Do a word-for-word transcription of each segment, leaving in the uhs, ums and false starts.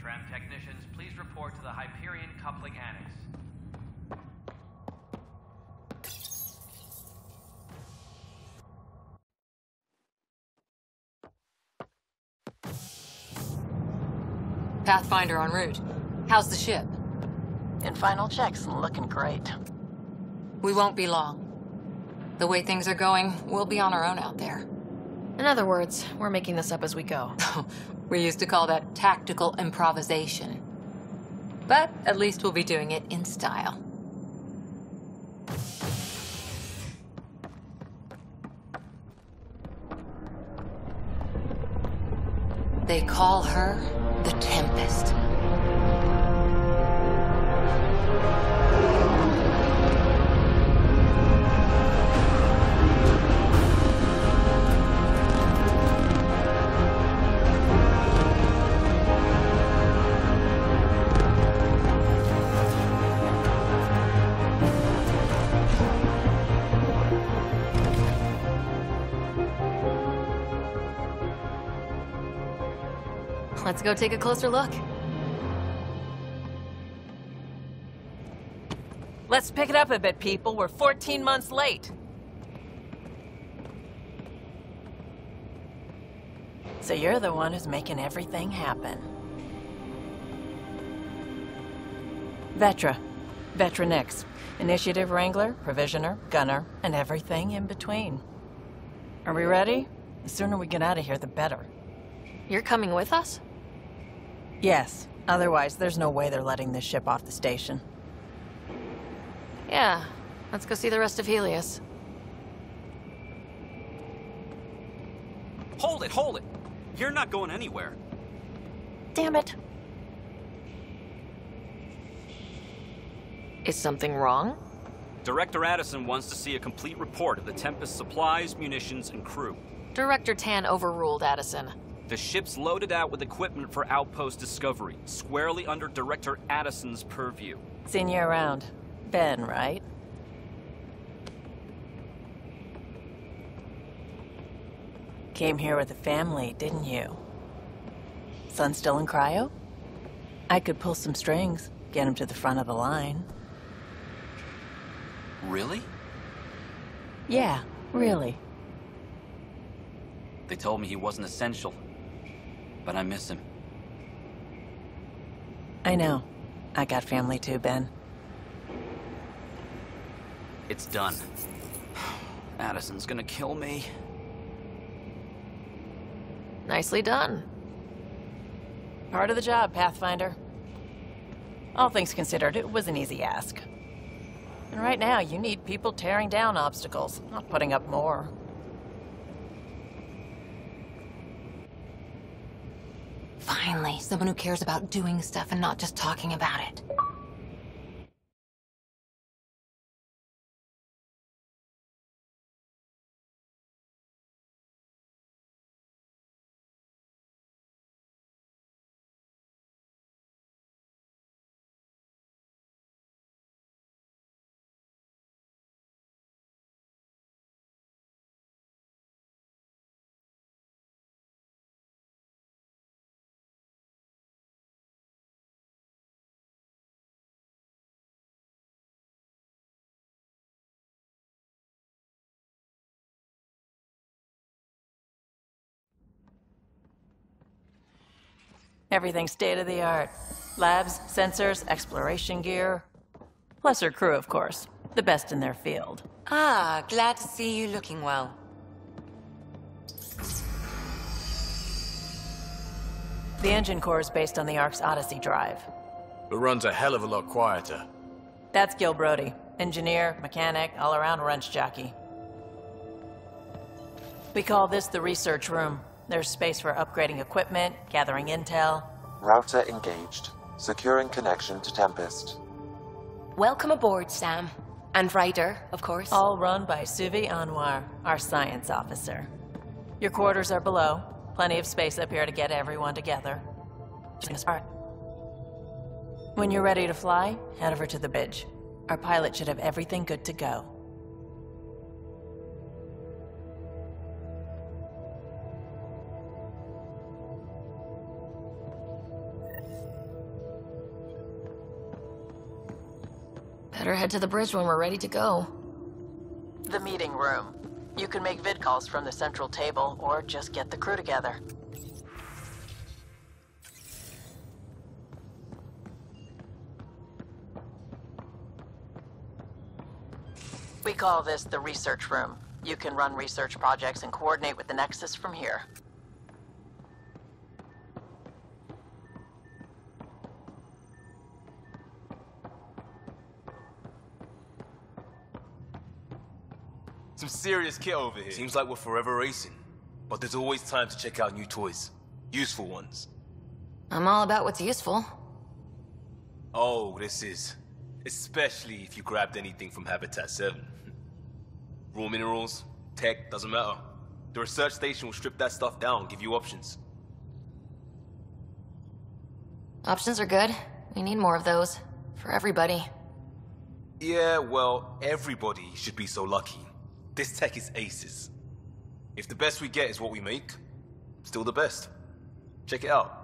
Tram technicians, please report to the Hyperion Coupling Annex. Pathfinder en route. How's the ship? In final checks and looking great. We won't be long. The way things are going, we'll be on our own out there. In other words, we're making this up as we go. We used to call that tactical improvisation. But at least we'll be doing it in style. They call her the Tempest. Let's go take a closer look. Let's pick it up a bit, people. We're fourteen months late. So you're the one who's making everything happen. Vetra. Vetronix. Initiative Wrangler, Provisioner, Gunner, and everything in between. Are we ready? The sooner we get out of here, the better. You're coming with us? Yes. Otherwise, there's no way they're letting this ship off the station. Yeah. Let's go see the rest of Helios. Hold it, hold it! You're not going anywhere. Damn it. Is something wrong? Director Addison wants to see a complete report of the Tempest supplies, munitions, and crew. Director Tan overruled Addison. The ship's loaded out with equipment for outpost discovery, squarely under Director Addison's purview. Seen you around. Ben, right? Came here with a family, didn't you? Son still in cryo? I could pull some strings, get him to the front of the line. Really? Yeah, really. They told me he wasn't essential, but I miss him. I know. I got family too, Ben. It's done. Addison's gonna kill me. Nicely done. Part of the job, Pathfinder. All things considered, it was an easy ask. And right now, you need people tearing down obstacles, not putting up more. Finally, someone who cares about doing stuff and not just talking about it. Everything state-of-the-art. Labs, sensors, exploration gear. Plus her crew, of course. The best in their field. Ah, glad to see you looking well. The engine core is based on the Ark's Odyssey drive. But runs a hell of a lot quieter. That's Gil Brody. Engineer, mechanic, all-around wrench jockey. We call this the research room. There's space for upgrading equipment, gathering intel. Router engaged. Securing connection to Tempest. Welcome aboard, Sam. And Ryder, of course. All run by Suvi Anwar, our science officer. Your quarters are below. Plenty of space up here to get everyone together. When you're ready to fly, head over to the bridge. Our pilot should have everything good to go. Better head to the bridge when we're ready to go. The meeting room. You can make vid calls from the central table, or just get the crew together. We call this the research room. You can run research projects and coordinate with the Nexus from here. Some serious kit over here. Seems like we're forever racing. But there's always time to check out new toys. Useful ones. I'm all about what's useful. Oh, this is. Especially if you grabbed anything from Habitat seven. Raw minerals, tech, doesn't matter. The research station will strip that stuff down, give you options. Options are good. We need more of those. For everybody. Yeah, well, everybody should be so lucky. This tech is aces. If the best we get is what we make, still the best. Check it out.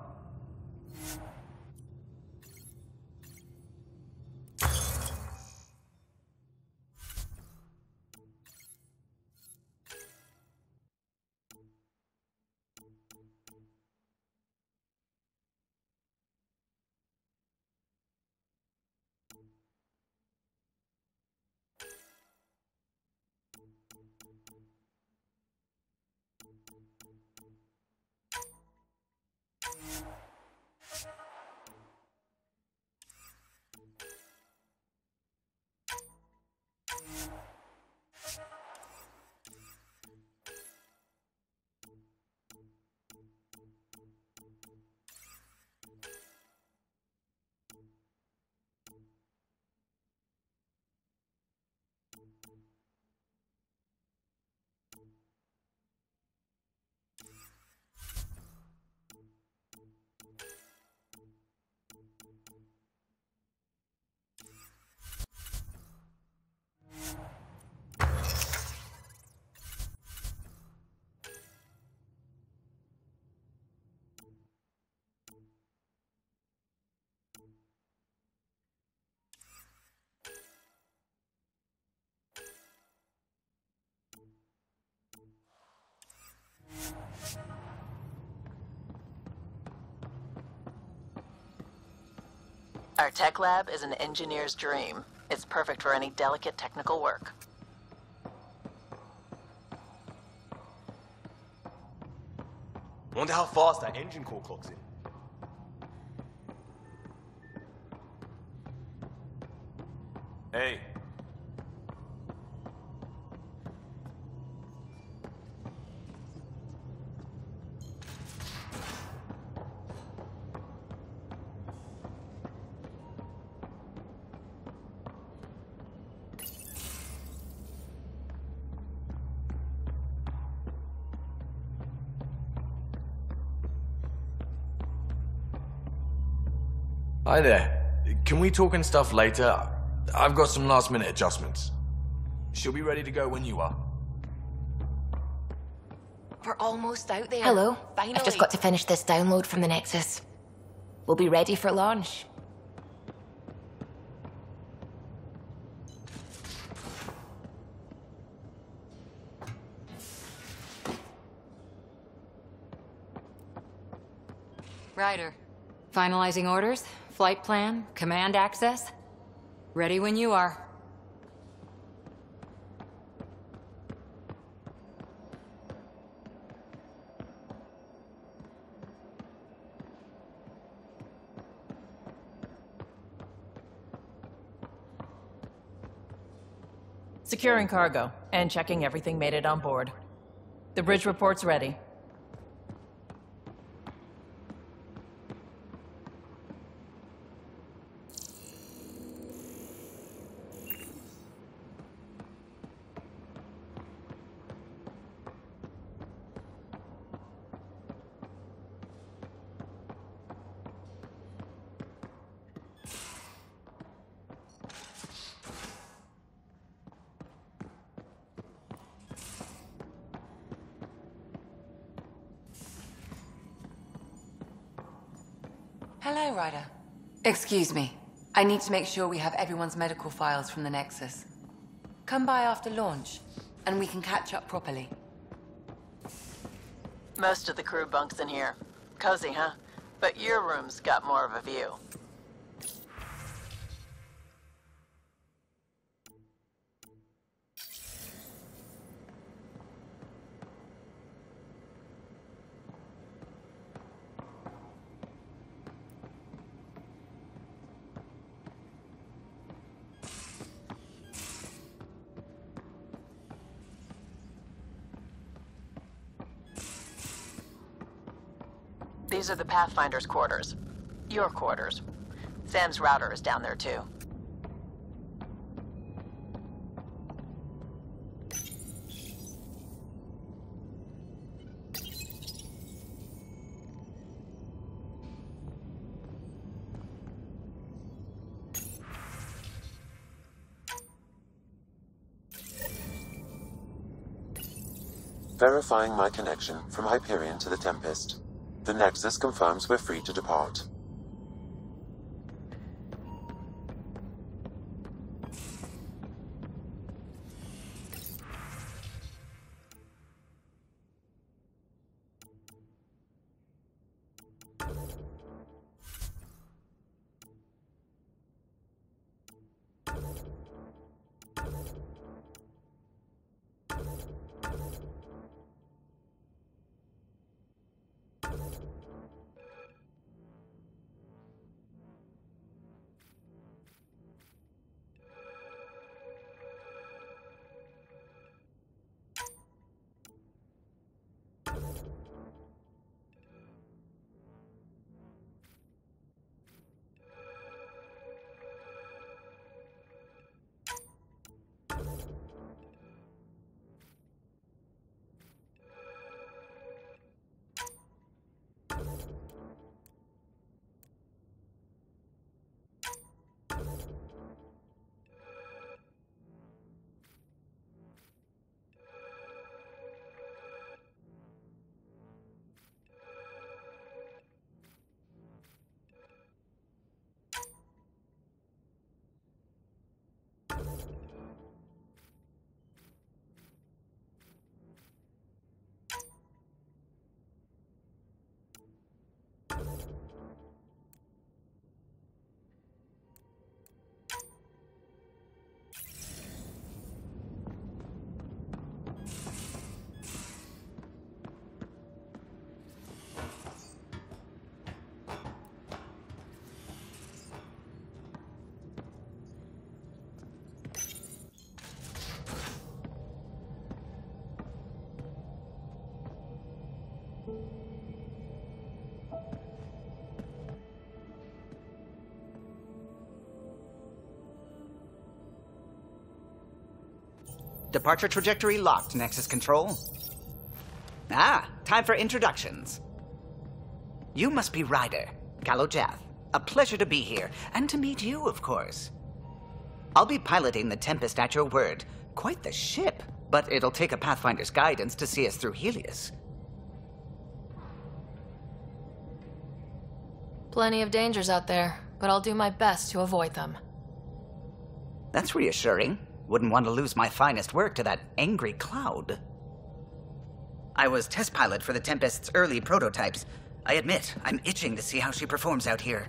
Our tech lab is an engineer's dream. It's perfect for any delicate technical work. Wonder how fast that engine core clocks in. Hey. Hi there. Can we talk and stuff later? I've got some last minute adjustments. She'll be ready to go when you are. We're almost out there. Hello. Finally. I've just got to finish this download from the Nexus. We'll be ready for launch. Ryder, finalizing orders, flight plan, command access. Ready when you are. Securing cargo and checking everything made it on board. The bridge report's ready. Hello, Ryder. Excuse me. I need to make sure we have everyone's medical files from the Nexus. Come by after launch, and we can catch up properly. Most of the crew bunks in here. Cozy, huh? But your room's got more of a view. These are the Pathfinder's quarters. Your quarters. Sam's router is down there too. Verifying my connection from Hyperion to the Tempest. The Nexus confirms we're free to depart. Departure trajectory locked, Nexus Control. Ah, time for introductions. You must be Ryder, Galojath. A pleasure to be here, and to meet you, of course. I'll be piloting the Tempest at your word. Quite the ship, but it'll take a Pathfinder's guidance to see us through Helios. Plenty of dangers out there, but I'll do my best to avoid them. That's reassuring. Wouldn't want to lose my finest work to that angry cloud. I was test pilot for the Tempest's early prototypes. I admit, I'm itching to see how she performs out here.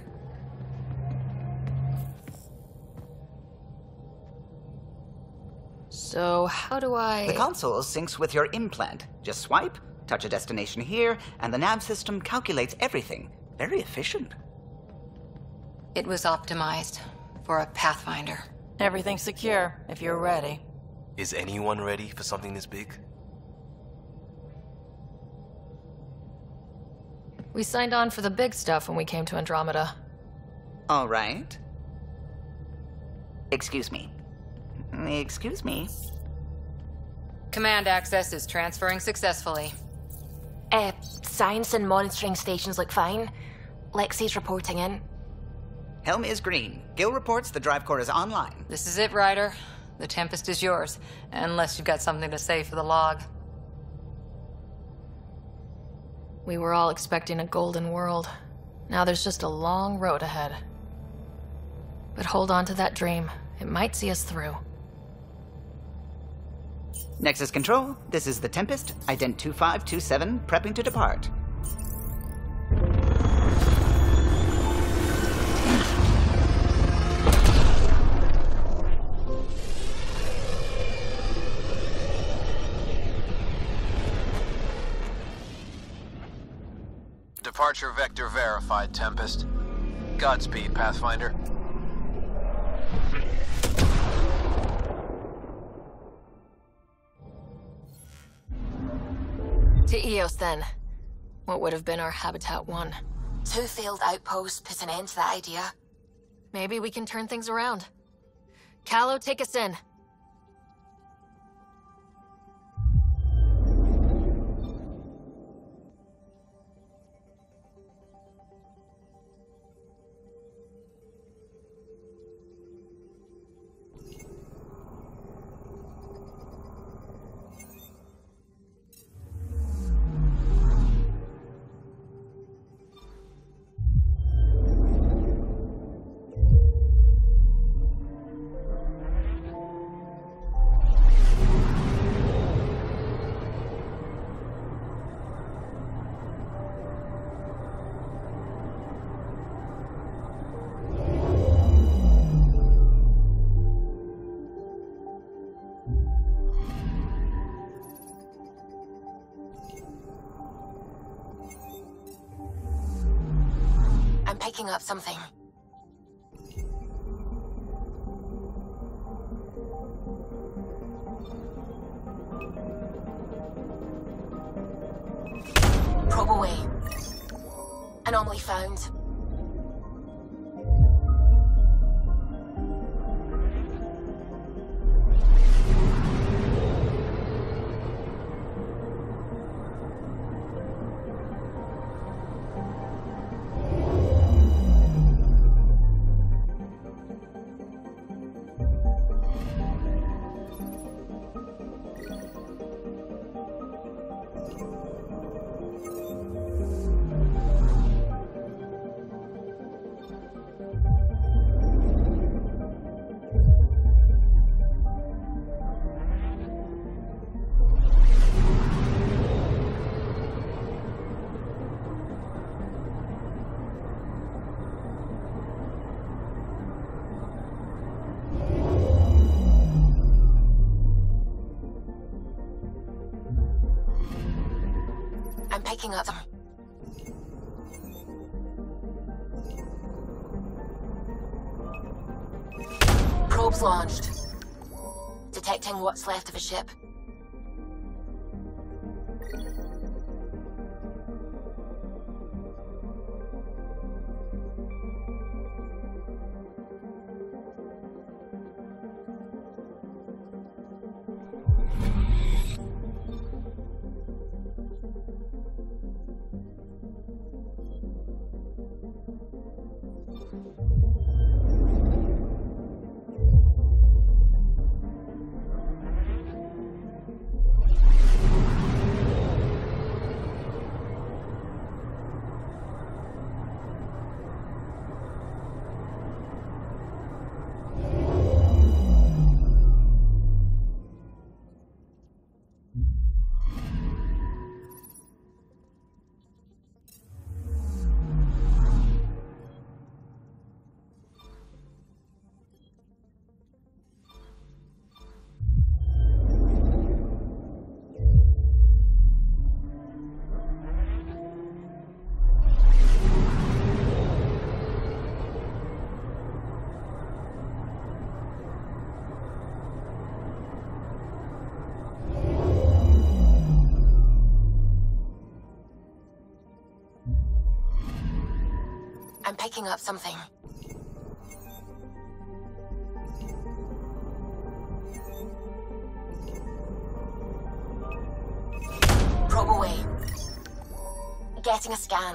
So, how do I... The console syncs with your implant. Just swipe, touch a destination here, and the nav system calculates everything. Very efficient. It was optimized for a Pathfinder. Everything's secure, if you're ready. Is anyone ready for something this big? We signed on for the big stuff when we came to Andromeda. All right. Excuse me. Excuse me. Command access is transferring successfully. Uh, science and monitoring stations look fine. Lexi's reporting in. Helm is green. Gil reports the drive core is online. This is it, Ryder. The Tempest is yours, unless you've got something to say for the log. We were all expecting a golden world. Now there's just a long road ahead. But hold on to that dream. It might see us through. Nexus Control, this is the Tempest, ident two five two seven, prepping to depart. Departure vector verified, Tempest. Godspeed, Pathfinder. To Eos, then. What would have been our Habitat one? Two failed outposts put an end to that idea. Maybe we can turn things around. Callow, take us in. Picking up something. Probe away. Anomaly found. I'm picking up them. Probes launched. Detecting what's left of a ship. I'm picking up something. Probe away. Getting a scan.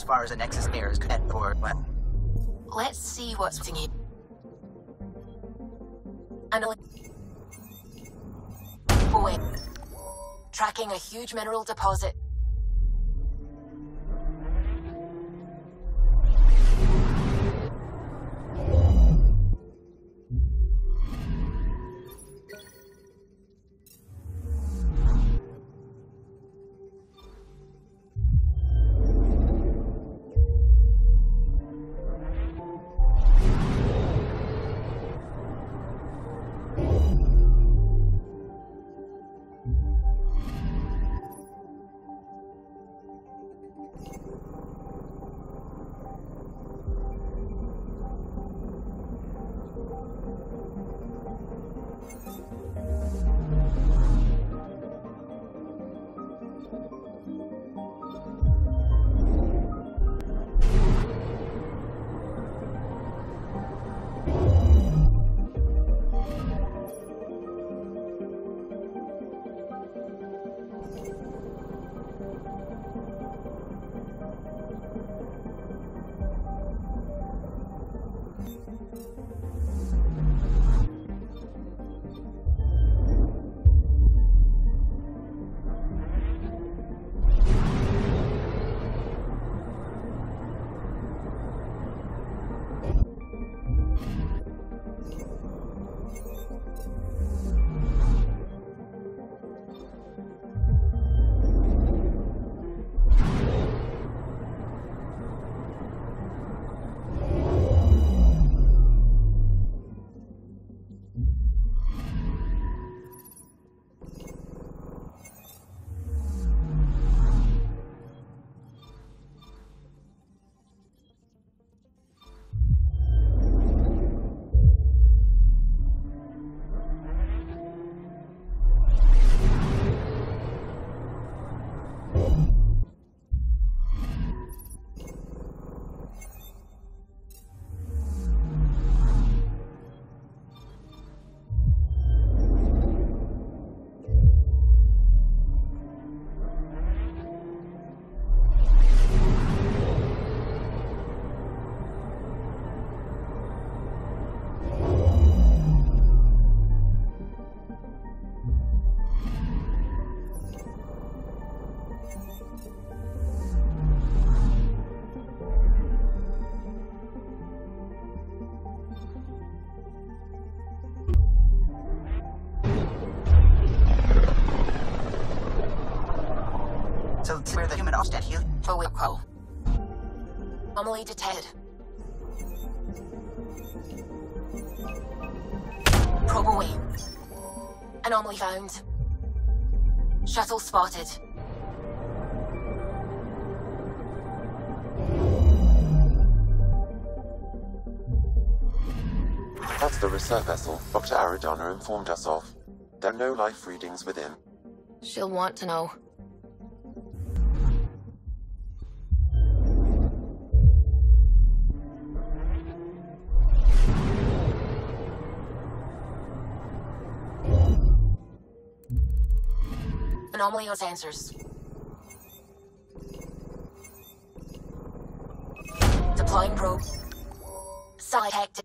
far as a Nexus air is connected for, well... Let's see what's waiting here. And oh wait. Tracking a huge mineral deposit. So it's where the human offset here. For Wilco. Anomaly detected. Probe away. Anomaly found. Shuttle spotted. That's the research vessel Doctor Aridana informed us of. There are no life readings within. She'll want to know. Anomaly on sensors. Deploying probe. Side active.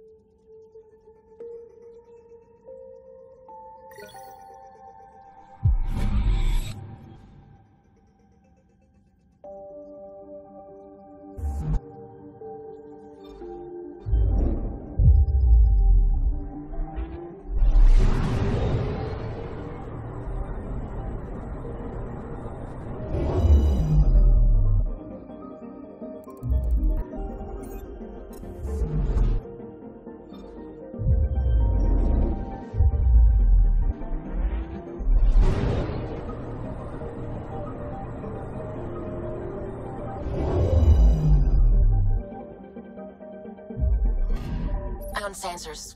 On sensors.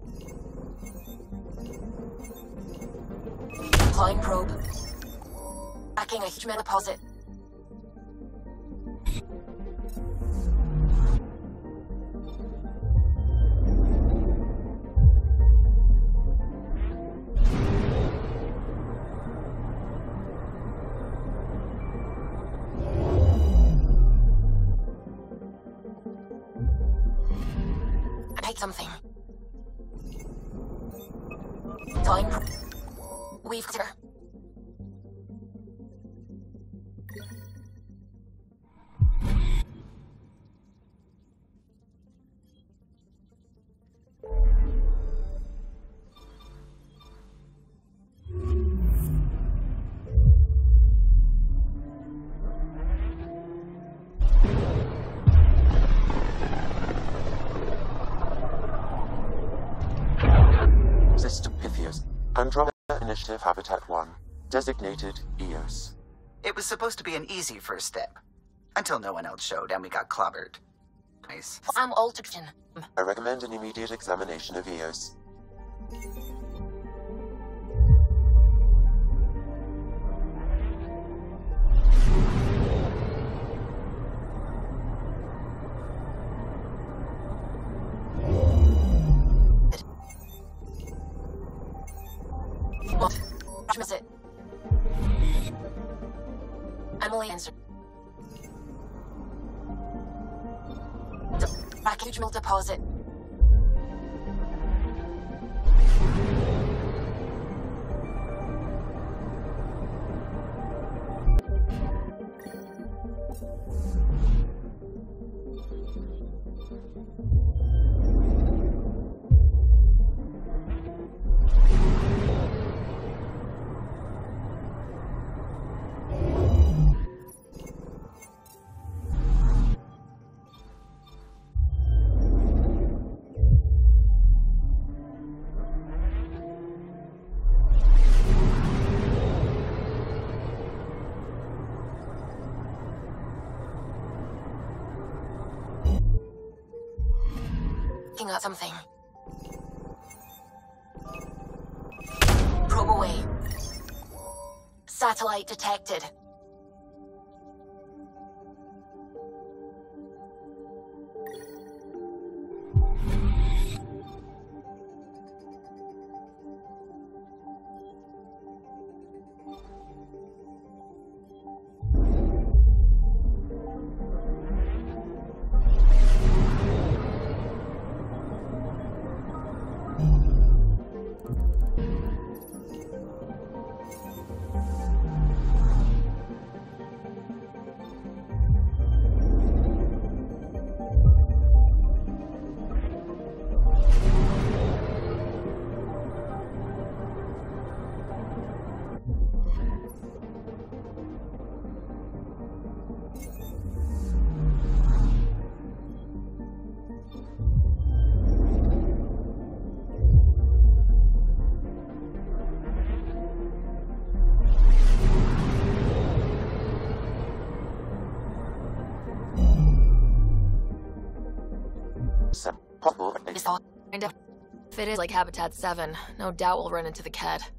Deploying probe. Tracking a huge metal deposit. Take something. Time. We've got her. System Pythios. Andromeda Initiative Habitat one. Designated Eos. It was supposed to be an easy first step. Until no one else showed and we got clobbered. Nice. I'm altered. I recommend an immediate examination of Eos. What was it? Emily answered. The package will deposit. Looking at something. Probe away. Satellite detected. Possible. Kind of. If it is like Habitat seven, no doubt we'll run into the C A D.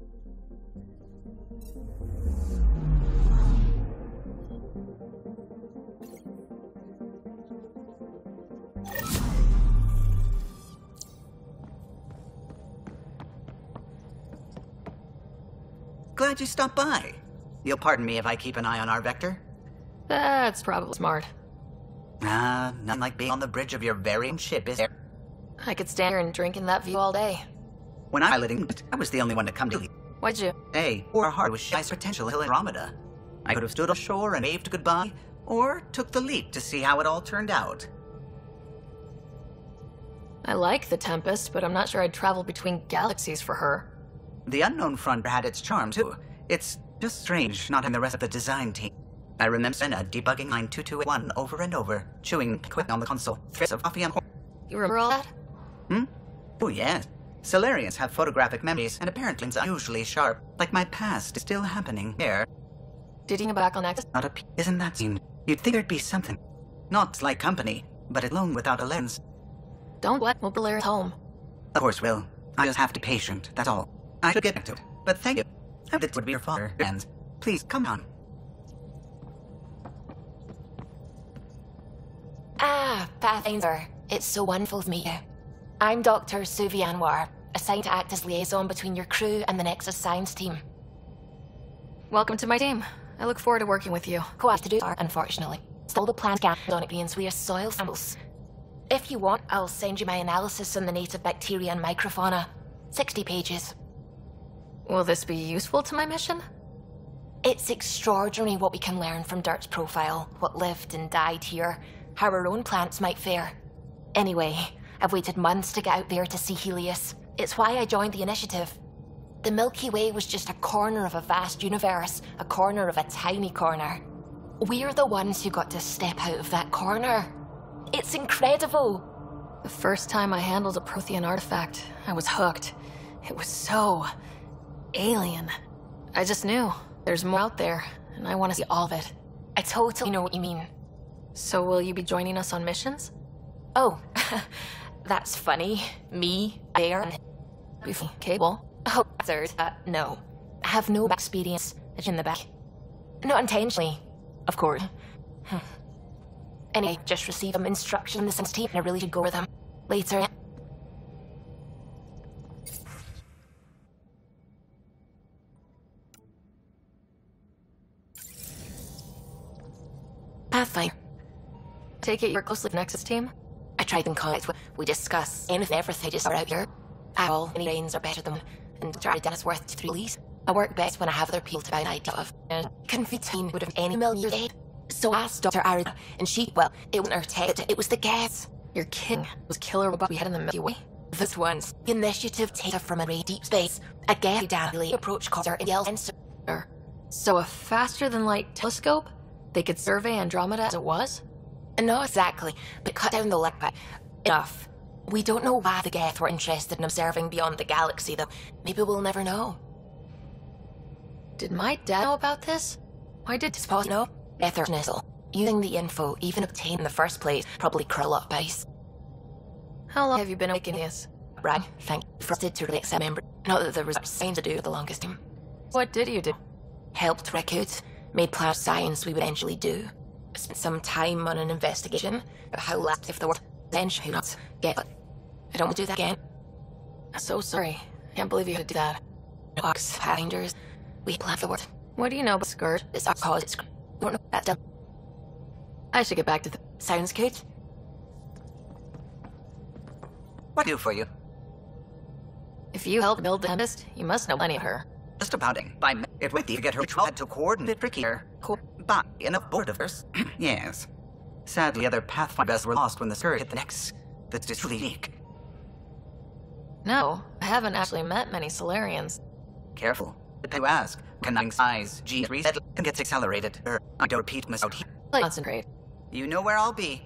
Glad you stopped by. You'll pardon me if I keep an eye on our vector? That's probably smart. Ah, nothing like being on the bridge of your very own ship, is there? I could stand here and drink in that view all day. When I piloting, I was the only one to come to leave. Why'd you? Hey, or heart was shy's potential hill Andromeda. I could have stood ashore and waved goodbye, or took the leap to see how it all turned out. I like the Tempest, but I'm not sure I'd travel between galaxies for her. The unknown front had its charm, too. It's just strange not having the rest of the design team. I remember Senna debugging line two two eight one over and over, chewing quick on the console. Threads of coffee and... You remember all that? Hmm? Oh, yes. Solarians have photographic memories, and apparently it's unusually sharp. Like my past is still happening here. Did you get back on Nexus? Not a p- Isn't that scene? You'd think there'd be something. Not like company, but alone without a lens. Don't what? We'll be at home. Of course will. I just have to be patient, that's all. I should get back to it. But thank you. I hope it would be your father. And please, come on. Ah, Pathfinder. It's so wonderful to meet you. I'm Doctor Suvi Anwar, assigned to act as liaison between your crew and the Nexus science team. Welcome to my team. I look forward to working with you. Quite to do, unfortunately. Still the plans gathered on it being Swear's soil samples. If you want, I'll send you my analysis on the native bacteria and microfauna. sixty pages. Will this be useful to my mission? It's extraordinary what we can learn from Dirt's profile, what lived and died here, how our own plants might fare. Anyway, I've waited months to get out there to see Helios. It's why I joined the Initiative. The Milky Way was just a corner of a vast universe, a corner of a tiny corner. We're the ones who got to step out of that corner. It's incredible. The first time I handled a Prothean artifact, I was hooked. It was so alien. I just knew there's more out there, and I want to see all of it. I totally know what you mean. So will you be joining us on missions? Oh, that's funny. Me, there, and... Cable? Oh, third. Uh, no. I have no experience in the back. Not intentionally, of course. Anyway, just received some instruction in the sense team, and I really should go over them later. Pathfinder. Take it you're closely with Nexus team? I tried in contact with. We discuss anything, everything just are out here. All any brains are better than and try to it's worth three leaves. I work best when I have other people to buy an idea of. And confiding would have any million years aid. So I asked Doctor Arida, and she, well, it wasn't her tech, it was the gas. Your kid was killer robot we had in the Milky Way? This one's the Initiative data from a ray deep space. A gas daily approach called our L sensor. So a faster than light telescope? They could survey Andromeda as it was? Not exactly, but cut down the light by enough. We don't know why the Geth were interested in observing beyond the galaxy, though. Maybe we'll never know. Did my dad know about this? Why did Suppose no? Ethernisel. Using the info, even obtained in the first place, probably curl up ice. How long have you been making this? Right, thank you for to release a member. Not that there was signs to do for the longest time. What did you do? Helped records, made plans of science we would eventually do. Spent some time on an investigation of how last if there were potential not get. I don't want to do that again. I'm so sorry. Can't believe you had to do that. Ox Pathfinders. We plan for it. What do you know about Scourge? It's our cause. It's don't know that's done. I should get back to the sounds good. What do for you? If you helped build the Tempest, you must know plenty of her. Just about it. By me, it would be to get her tried to coordinate trickier. Co by enough board of hers. Yes. Sadly, other Pathfinders were lost when the Scourge hit the Nexus. That's just really unique. No, I haven't actually met many Solarians. Careful. If you ask, connecting size, G reset, and gets accelerated. Er, I don't repeat myself out here. Concentrate. You know where I'll be.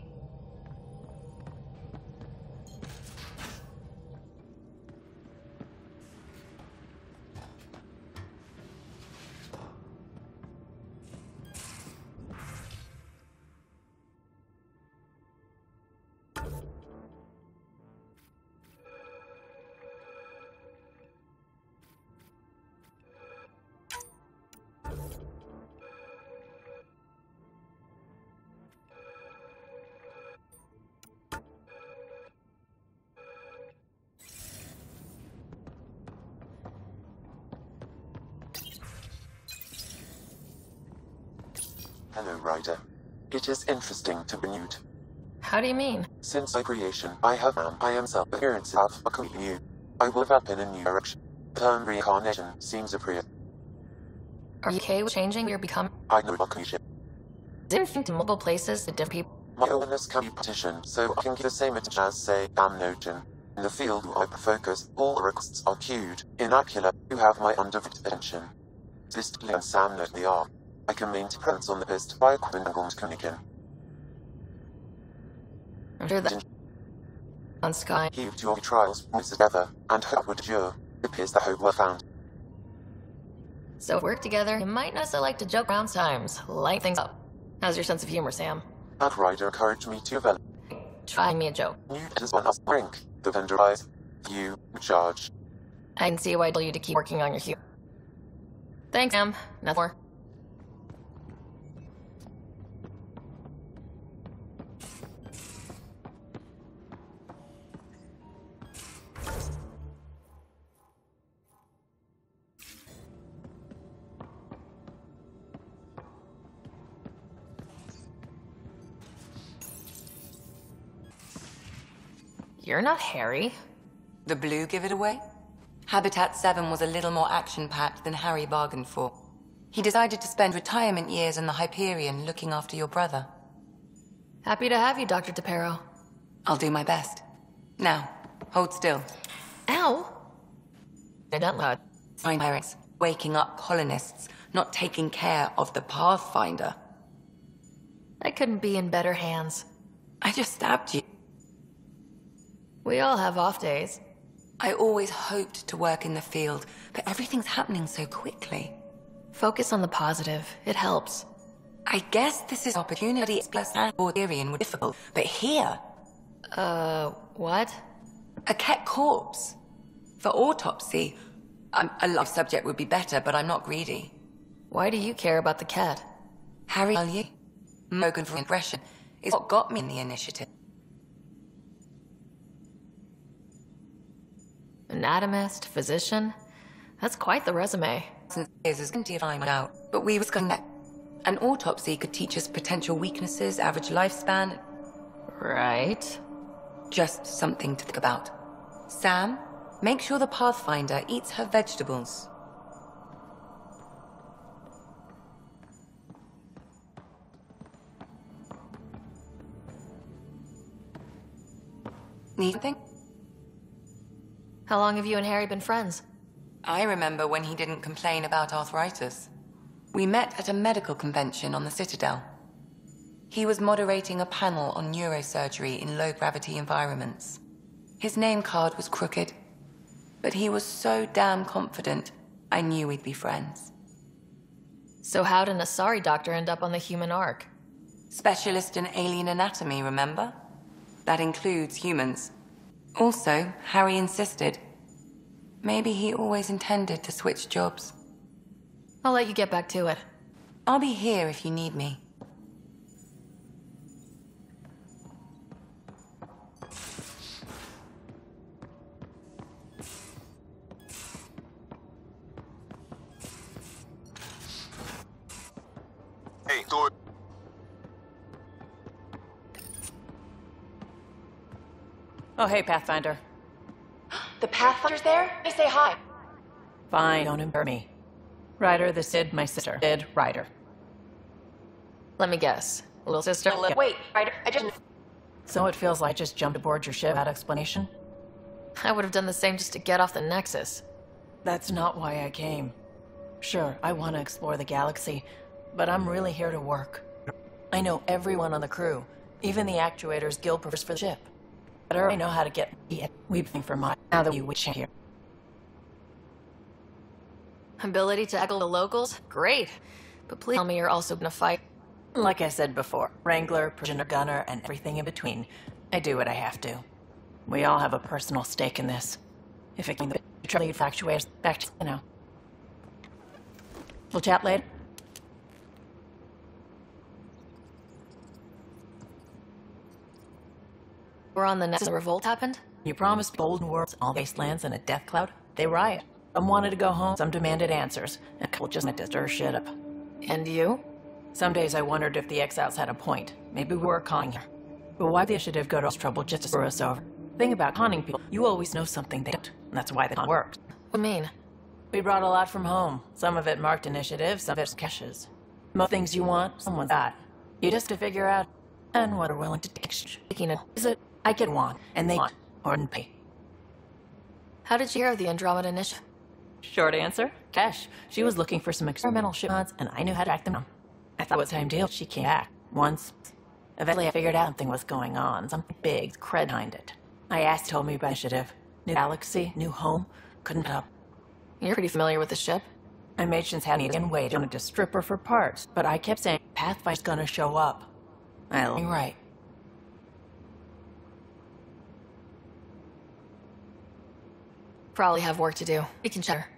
Hello, Ryder. It is interesting to be renewed. How do you mean? Since my creation, I have found I am self-appearance of a complete new. I will up in a new direction. The term reincarnation seems appropriate. Are you okay with changing your become? I know what creation. Didn't think to multiple places to different people. My awareness can be partitioned, so I can give the same message as, say, damnogen. In the field where I focus, all requests are queued. In Acula, you have my undivided attention. This and Sam note the are. I can maintain presence on the pist by equipping and Kunikin. I'm sure that on Sky. Heaved your trials once together, and hope would endure. It appears the hope were found. So work together. You might not so like to joke around times. Light things up. How's your sense of humor, Sam? That Ryder encouraged me to develop. Try me a joke. You as one us drink. The vendor eyes. You charge. I can see why I told you to keep working on your humor. Thanks, Sam. Nothing more. You're not Harry. The blue give it away? Habitat seven was a little more action-packed than Harry bargained for. He decided to spend retirement years in the Hyperion looking after your brother. Happy to have you, Doctor DePero. I'll do my best. Now, hold still. Ow! They're not loud. Fine pirates, waking up colonists, not taking care of the Pathfinder. I couldn't be in better hands. I just stabbed you. We all have off days. I always hoped to work in the field, but everything's happening so quickly. Focus on the positive. It helps. I guess this is opportunity plus Hyperion were difficult, but here... Uh, what? A kept corpse. For autopsy, um, a live subject would be better, but I'm not greedy. Why do you care about the cat? Harry, you? Mogan for impression is what got me in the initiative. Anatomist, physician. That's quite the resume. Since years is going to find out, but we was going to... An autopsy could teach us potential weaknesses, average lifespan. Right. Just something to think about. Sam, make sure the Pathfinder eats her vegetables. Need something? How long have you and Harry been friends? I remember when he didn't complain about arthritis. We met at a medical convention on the Citadel. He was moderating a panel on neurosurgery in low-gravity environments. His name card was crooked, but he was so damn confident, I knew we'd be friends. So how did an Asari doctor end up on the human Ark? Specialist in alien anatomy, remember? That includes humans. Also, Harry insisted. Maybe he always intended to switch jobs. I'll let you get back to it. I'll be here if you need me. Hey, door. Oh, hey, Pathfinder. The Pathfinder's there? I say hi. Fine, don't embarrass me. Ryder, the Sid, my sister. Sid, Ryder. Let me guess. Little sister? Wait, Ryder, I just... So it feels like I just jumped aboard your ship without explanation? I would have done the same just to get off the Nexus. That's not why I came. Sure, I want to explore the galaxy, but I'm really here to work. I know everyone on the crew, even the actuators guild prefers for the ship. But I already know how to get it. We've been for my now that we witch here. Ability to echo the locals? Great. But please tell me you're also gonna fight. Like I said before, Wrangler, prisoner, gunner, and everything in between. I do what I have to. We all have a personal stake in this. If it can the lead actuators back to, you know. We'll chat later. We're on the Nexus. The revolt happened? You promised golden worlds, all wastelands, and a death cloud. They riot. Some wanted to go home, some demanded answers, and a couple just meant to stir shit up. And you? Some days I wondered if the exiles had a point. Maybe we were conning her. But why the initiative go to all this trouble just to screw us over? The thing about conning people, you always know something they don't, and that's why the con works. What do you mean? We brought a lot from home. Some of it marked initiative, some of it's caches. Most things you want, someone got. You just to figure out, and what are willing to exchange. Speaking of, is it I get want, and they want, or didn't pay. How did you hear of the Andromeda Initiative? Short answer, Cash. She was looking for some experimental ship mods, and I knew how to track them down. I thought it was time deal. She came back. Once. Eventually I figured out something was going on, something big, cred behind it. I asked, told me about initiative. New galaxy, new home, couldn't put up. You're pretty familiar with the ship. My matrons had me in wait, wanted to strip her for parts, but I kept saying, Pathfinder's gonna show up. I was right. Probably have work to do. We can chat.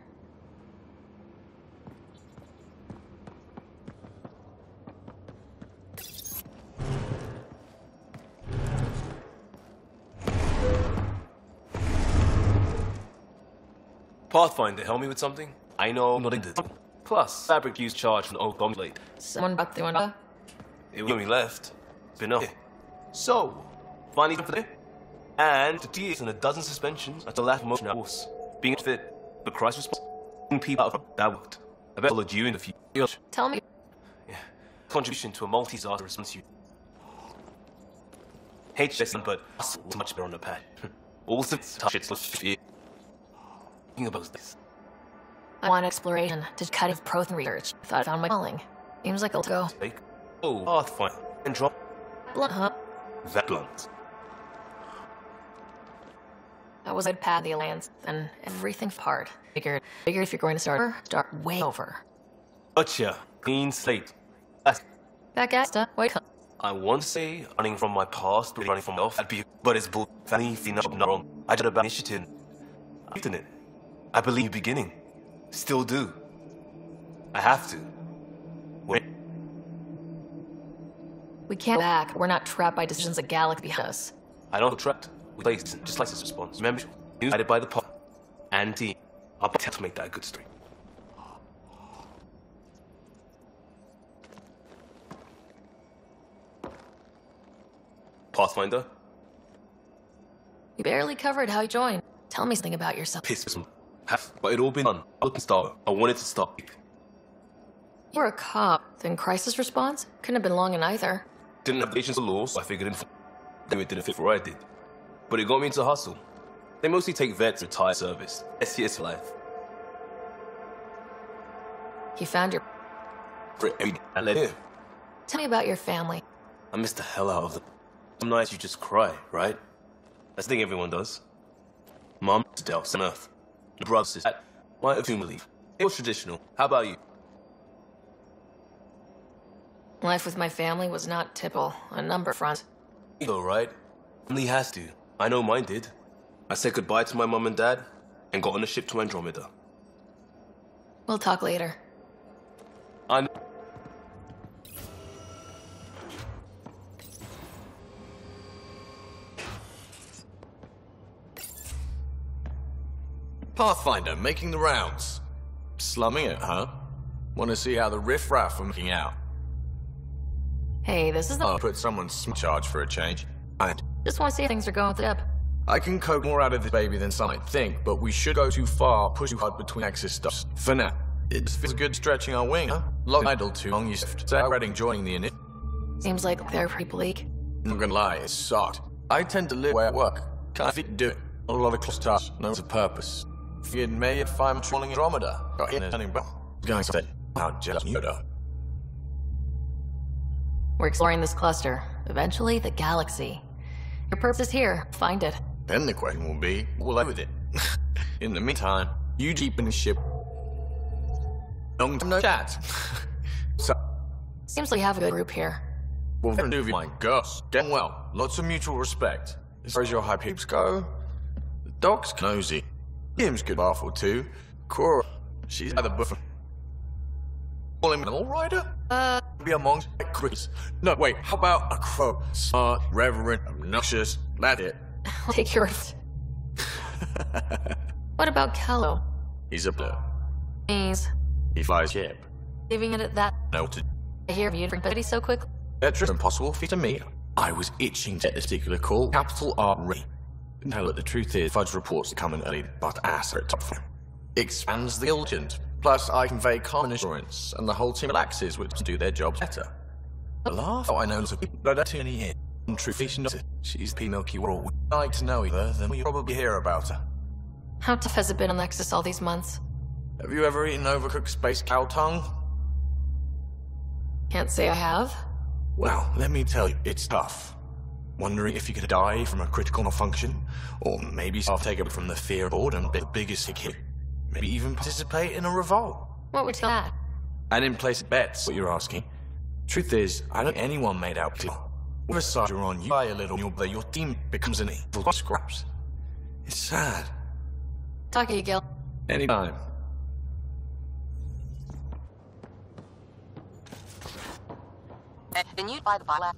Pathfinder, help me with something? I know nothing to do. Plus, fabric use charge from the old populate. Someone back the window? It was when we left. It's been up. So, finally for there? And the D is in a dozen suspensions at the last motion course. Being fit, the crisis response, people out of that worked. I bet I'll you in the future. Tell me. Yeah. Contribution to a multi-disaster response unit. H S, but so much better on the pad. All the shit's fear. Thinking about this. I want exploration to cut of protein research. Thought I found my calling. Seems like I'll go. Oh, Pathfinder. And drop. Blunt, huh? That blunt. That was I'd pad the Alliance, then everything hard. Figured, figured if you're going to start, start way over. Gotcha. Clean slate. That's Back at stuff. Wait. I want to say running from my past, running from myself, I'd be, but it's bull. Funny, not wrong. I did about initiative. I believed in it. I believe in the beginning. Still do. I have to. Wait. We can't go back. We're not trapped by decisions the galaxy behind us. I don't trapped. We placed just like this response. Remember, guided by the pod and team. I'll attempt to make that a good story. Pathfinder? You barely covered how you joined. Tell me something about yourself. Piss some half, but it all been done. I couldn't start. I wanted to stop. You were a cop, then crisis response? Couldn't have been long in either. Didn't have patience of law, so I figured it it didn't fit for what I did. But it got me into hustle. They mostly take vets retire service. S C S life. You found your... I let him. Tell me about your family. I miss the hell out of them. Some nights you just cry, right? That's the thing everyone does. Mom, Delphs on Earth. The brother, sister. My assume leave. It was traditional. How about you? Life with my family was not typical on a number of fronts. You know, right? Family has to. I know mine did. I said goodbye to my mom and dad, and got on a ship to Andromeda. We'll talk later. I know. Pathfinder, making the rounds. Slumming it, huh? Want to see how the riffraff are making out? Hey, this is the... I'll put someone's charge for a change. I just want to see how things are going with the dip. I can coax more out of this baby than some might think, but we should go too far, push too hard between axis stuffs. For now, it feels good stretching our wing, huh? Long idle too long, you Sara Ryder joining the init. Seems like they're pretty bleak. I'm not gonna lie, it sucked. I tend to live where I work. Can't fit do it. A lot of close tasks, no to purpose. Figured may if I'm trolling Andromeda. Got in a turning back. Going to say, how just Yoda. We're exploring this cluster. Eventually, the galaxy. Your purpose is here. Find it. Then the question will be, what will I do with it? In the meantime, you keep in the ship. Long time no chat. So, seems like you have a good group here. Well, then do my gosh, getting well. Lots of mutual respect. As far as your high peeps go, the dog's nosy. Him's good laugh or two. Cora, she's either buffer. Call him an all rider? Uh, be among Chris. No, wait, how about a crow? Smart, reverent, obnoxious, that's it. I'll take yours. What about Kello? He's a blur. He's... He flies ship. Leaving it at that. No to... I hear you drink Betty so quick. That's impossible for me. I was itching to get this particular call. Capital R Re. No, look, the truth is, Fudge reports come in early, but ass are at top for him. Expands the diligent. Plus, I convey common assurance, and the whole team relaxes with to do their jobs better. A laugh? Oh, I know lots of people, but that's too many in. Truth, she's P Milky Way. We'd like to know her, then we probably hear about her. How tough has it been on Nexus all these months? Have you ever eaten overcooked space cow tongue? Can't say I have. Well, let me tell you, it's tough. Wondering if you could die from a critical malfunction, or maybe I'll take it from the fear of boredom, the biggest sick here. Maybe even participate in a revolt. What would you that? I didn't place bets, what you're asking. Truth is, I don't think anyone made out clear. Whatever side you're on, you die a little, your, your team becomes an evil scraps. It's sad. Talk to you, Gil. Anytime. Can you buy the BioWare?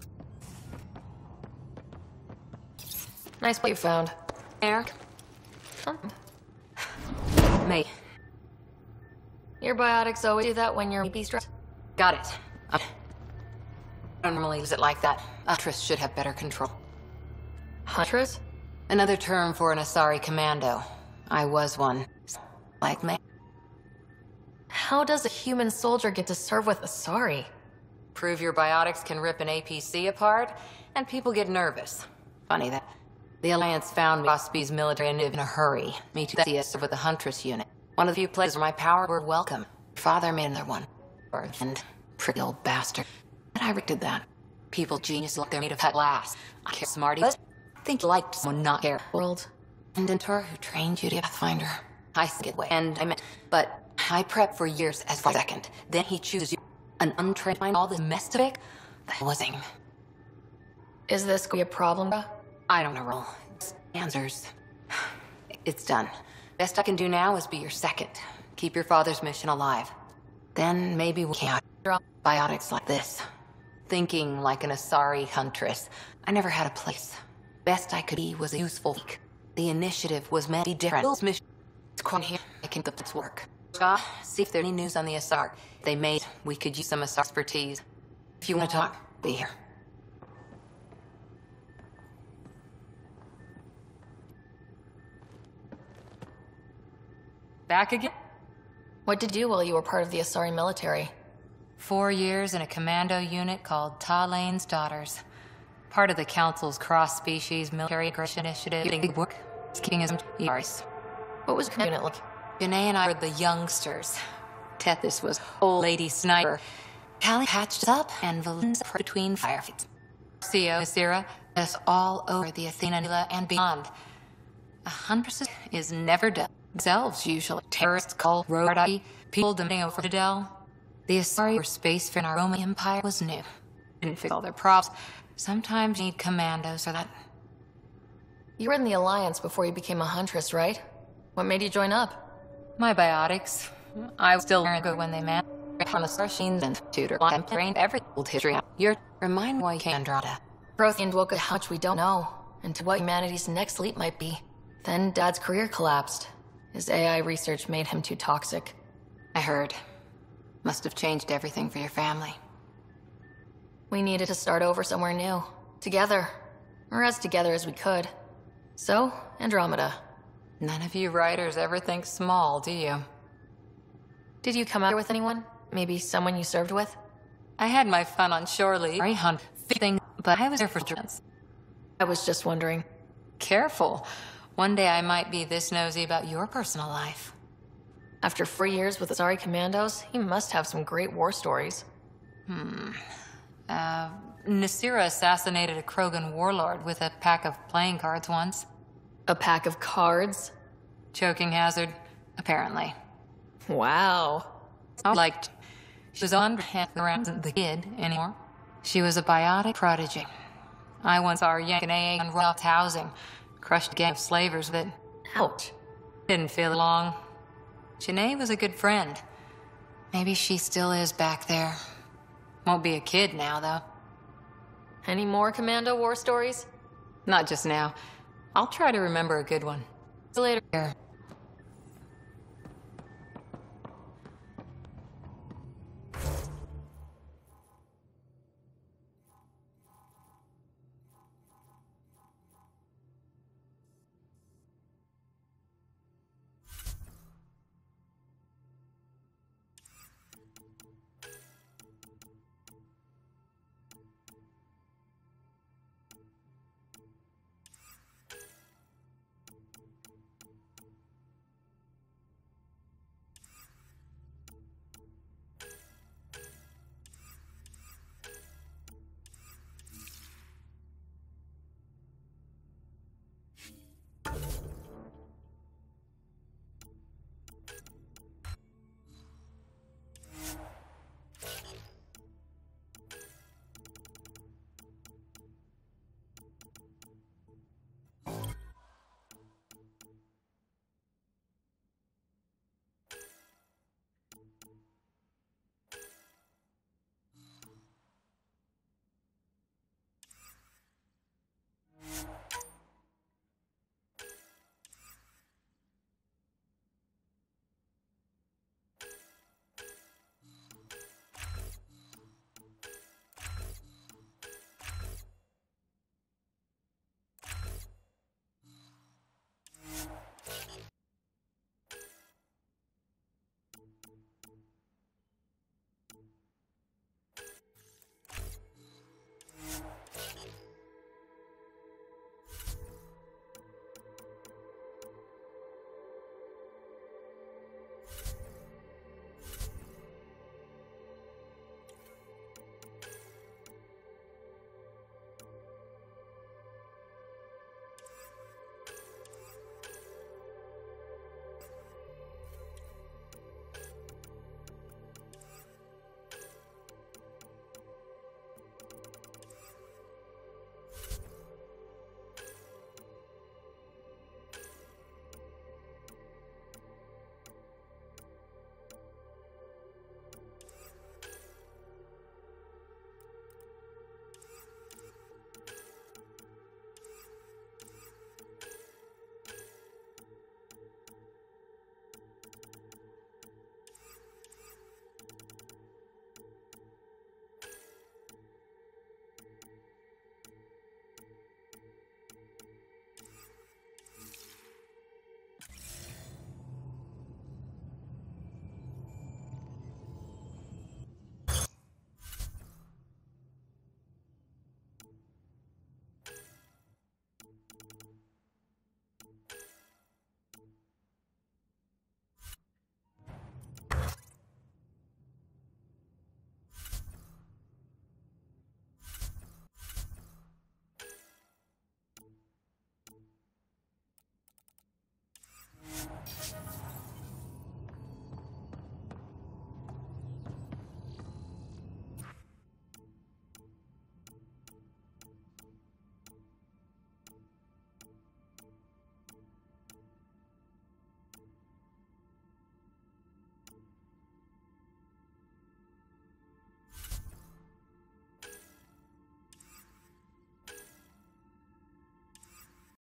Nice what you found. Eric? Huh? May. Your biotics always do that when you're maybe stressed. Got it. I don't normally use it like that. Huntress should have better control. Huntress? Another term for an Asari commando. I was one. Like me. How does a human soldier get to serve with Asari? Prove your biotics can rip an A P C apart, and people get nervous. Funny that. The Alliance found Osby's military in a hurry. Me too, see us with the Huntress unit. One of the few places where my power were welcome. Father made another one. And pretty old bastard. But I did that. People genius like they're made of glass. I care smarty, but think you liked someone not care. World. And Dentor, who trained you to be a Pathfinder. I get away, and I meant, but I prepped for years as for a second. Then he chooses you, an untrained mind, all this mess to pick. That wasn't. Is this going to be a problem, bro? I don't know, roll. Answers. It's done. Best I can do now is be your second. Keep your father's mission alive. Then maybe we can drop biotics like this. Thinking like an Asari huntress. I never had a place. Best I could be was a useful geek. The initiative was meant to be different. Bill's mission is quite here. I can get this work. Ah, see if there's any news on the Asar. They made. We could use some Asar expertise. If you want to talk, be here. Back again? What did you do while you were part of the Asari military? Four years in a commando unit called Talane's Daughters. Part of the Council's cross-species military aggression initiative. Big work. King is yours. What was your unit like? Janae and I were the youngsters. Tethys was old lady sniper. Callie patched us up and Valen's between firefights. C O Sara us all over the Athena and beyond. A huntress is never done. Themselves usually terrorists call Rodati, people demanding over Fidel. The Asari or space for our Roman Empire was new. Didn't fix all their props. Sometimes you need commandos or that. You were in the Alliance before you became a huntress, right? What made you join up? My biotics. I was still learning good when they met. On the machines and tutor. I'm trained every old history. You're remind me why you came Andromeda. Prothean woke up how much we don't know, and to what humanity's next leap might be. Then Dad's career collapsed. His A I research made him too toxic. I heard. Must have changed everything for your family. We needed to start over somewhere new. Together. Or as together as we could. So, Andromeda. None of you writers ever think small, do you? Did you come out here with anyone? Maybe someone you served with? I had my fun on shore leave. I hunt thing, but I was there for chance. I was just wondering. Careful. One day I might be this nosy about your personal life. After four years with the Asari Commandos, he must have some great war stories. Hmm. Uh, Nasira assassinated a Krogan warlord with a pack of playing cards once. A pack of cards? Choking hazard, apparently. Wow. I liked. She was on around the kid anymore. She was a biotic prodigy. I once saw her yank an A A on Roth's housing. Crushed a gang of slavers that... Ouch. Didn't feel long. Janae was a good friend. Maybe she still is back there. Won't be a kid now, though. Any more Commando war stories? Not just now. I'll try to remember a good one. See you later.